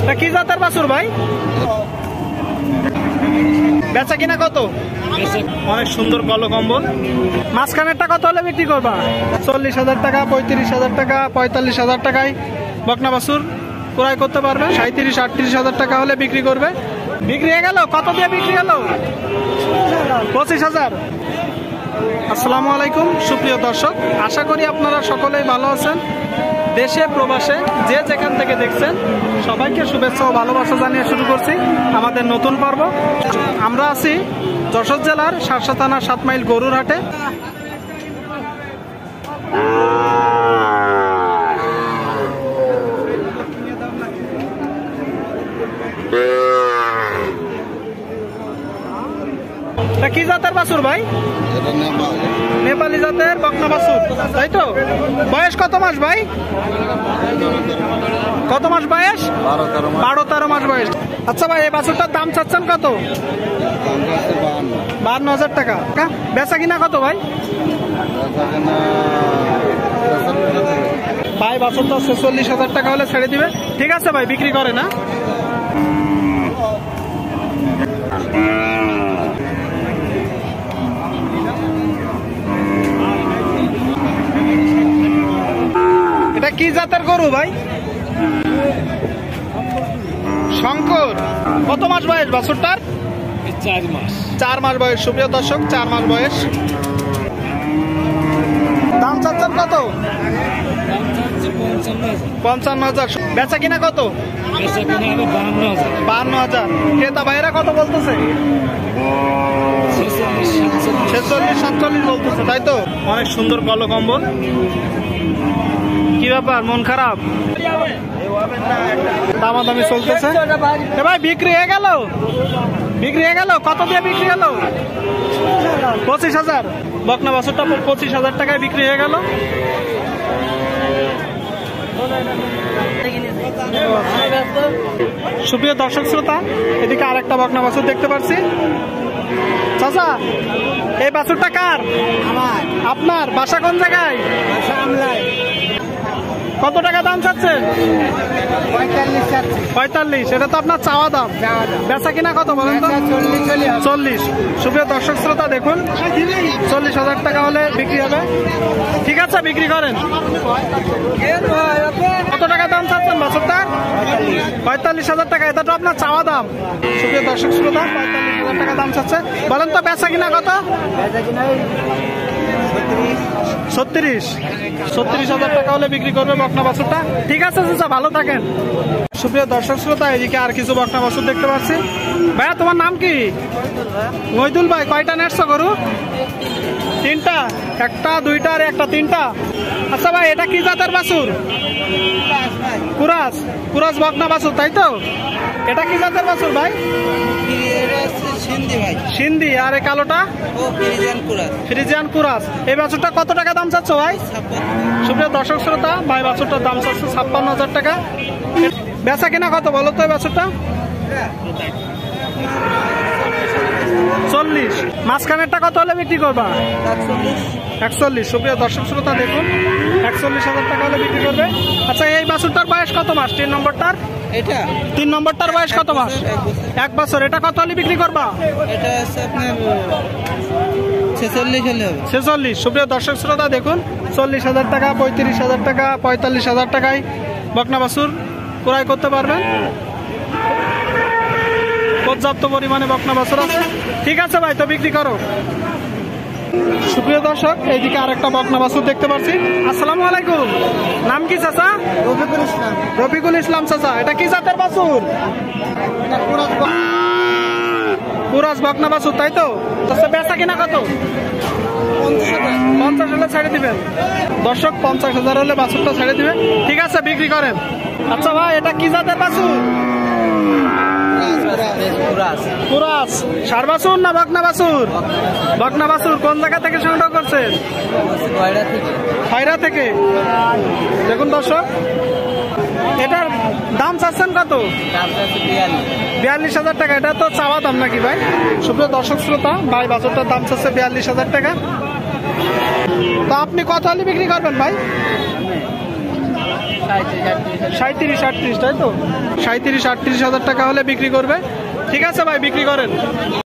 কি জাতের বাছুর ভাই? বেচা কিনা কত? অনেক সুন্দর কালো কম্বল। মাঝখানেরটা কত হলে বিক্রি করবা? 40,000 টাকা, 35,000 টাকা, 45,000 টাকায় বকনা বাছুর ক্রয় করতে পারবে। 37-38,000 টাকা হলে বিক্রি করবে। বিক্রি হয়ে গেল? কত দিয়ে বিক্রি গেল? 25,000। আসসালামু আলাইকুম সুপ্রিয় দর্শক, আশা করি আপনারা সকলেই ভালো আছেন। দেশে প্রবাসে যে যেখান থেকে দেখছেন সবাইকে শুভেচ্ছা ও ভালোবাসা জানিয়ে শুরু করছি আমাদের নতুন পর্ব। আমরা আছি যশোর জেলার শার্শা থানার 7 মাইল গরুর হাটে। কি জাতের বাছুর ভাই? নেপালি জাতের বকনা বাছুর, তাই তো? বয়স কত মাস ভাই? কত মাস বয়স? 12-13 মাস বয়স। আচ্ছা ভাই, এই বাছুরটার দাম চাচ্ছেন কত? 52,000 টাকা। বেচা কিনা কত ভাই? ভাই বাছুরটা 46,000 টাকা হলে ছেড়ে দিবে। ঠিক আছে ভাই, বিক্রি করে না? এটা কি জাতের গরু ভাই? শঙ্কর। কত মাস বয়স বাছুরটার? 4 মাস বয়স। সুপ্রিয় দর্শক, 4 মাস বয়স। দাম চাচ্ছেন কত? 55,000। বেচা কিনা কত? 52,000। ক্রেতা ভাইয়েরা কত বলতেছে? 46-47 বলতেছে, তাই তো? অনেক সুন্দর কালো কম্বল। কি ব্যাপার, মন খারাপ? দামাদামি চলতেছে। ভাই বিক্রি হয়ে গেল? বিক্রি হয়ে গেল? কত দিয়ে বিক্রি হলো? 25,000। বকনা বাছুরটা 25,000 টাকায় বিক্রি হয়ে গেল। সুপ্রিয় দর্শক শ্রোতা, এদিকে আরেকটা বকনা বাছুর দেখতে পাচ্ছি। চাচা, এই বাছুরটা কার? আপনার। বাসা কোন জায়গায়? কত টাকা দাম চাচ্ছেন? 45। এটা তো আপনার চাওয়া দাম। বেচা কিনা কত বলেন তো? 40। সুপ্রিয় দর্শক শ্রোতা দেখুন, 40,000 টাকা হলে বিক্রি হবে। ঠিক আছে, বিক্রি করেন। কত টাকা দাম চাচ্ছেন বাছুরটা? 45,000 টাকা। এটা তো আপনার চাওয়া দাম। সুপ্রিয় দর্শক শ্রোতা, 45,000 টাকা দাম চাচ্ছে। বলেন তো বেচা কিনা কত? 36,000 টাকা হলে বিক্রি করবে বকনা বাছুরটা। ঠিক আছে চাচা, ভালো থাকেন। সুপ্রিয় দর্শক শ্রোতা, এদিকে আর কিছু বকনা বাছুর দেখতে পাচ্ছি। ভাইয়া, তোমার নাম কি? মইদুল ভাই। কয়টা নেটছো গরু? 3টা। 1টা 2টা আর 1টা 3টা। আচ্ছা ভাই, এটা কি জাতের বাছুর? কুরাস। কুরাস বকনা বাছুর, তাই তো? এটা কি জাতের বাছুর ভাই? সিন্ধি। আর এই কালোটা? Friesian cross. এই বাছুরটা কত টাকা দাম চাচ্ছ ভাই? সুপ্রিয় দর্শক শ্রোতা, ভাই বাছুরটার দাম চাচ্ছে 56,000 টাকা। বেচা কিনা কত বলো তো এই বাছুরটা? 40। মাঝখানেরটা কত হলে বিক্রি করবা? 41। সুপ্রিয় দর্শক শ্রোতা দেখুন, 41,000 টাকা হলে বিক্রি করবে। আচ্ছা, এই বাছুরটার বয়স কত মাস? 3 নম্বরটার? 3 নম্বরটার বয়স কত মাস? 1 বছর। এটা কত হলে বিক্রি করবা? 46। সুপ্রিয় দর্শক শ্রোতা দেখুন, 40,000 টাকা, 35,000 টাকা, 45,000 টাকায় বকনা বাছুর ক্রয় করতে পারবেন। পর্যাপ্ত পরিমাণে বকনা বাছুর আছে। ঠিক আছে ভাই, তো বিক্রি করো। সুপ্রিয় দর্শক, এইদিকে আরেকটা বকনা বাছুর দেখতে পাচ্ছি। আসসালামু আলাইকুম। নাম কি চাচা? রফিকুল ইসলাম। চাচা, এটা কি জাতের বাছুর? কুরাস বকনা বাছুর, তাই তো? বেচা কিনা কত? 50 হলে ছেড়ে দিবেন। দর্শক, 50,000 হলে বাছুরটা ছেড়ে দিবে। ঠিক আছে, বিক্রি করেন। আচ্ছা ভাই, এটা কি জাতের বাছুর? কুরাস। ষাঁড় বাছুর না বকনা বাছুর? বকনা বাছুর। কোন জায়গা থেকে সংগ্রহ করছেন? খয়রা থেকে। দেখুন দর্শক, এটার দাম চাচ্ছেন কত? 42,000 টাকা। এটা তো চাওয়া দাম নাকি ভাই? সুপ্রিয় দর্শক শ্রোতা, ভাই বাছুরটার দাম চাচ্ছে 42,000 টাকা। তো আপনি কত হলে বিক্রি করবেন ভাই? 37-38, তাই তো? 37-38 হাজার টাকা হলে বিক্রি করবে। ঠিক আছে ভাই, বিক্রি করেন।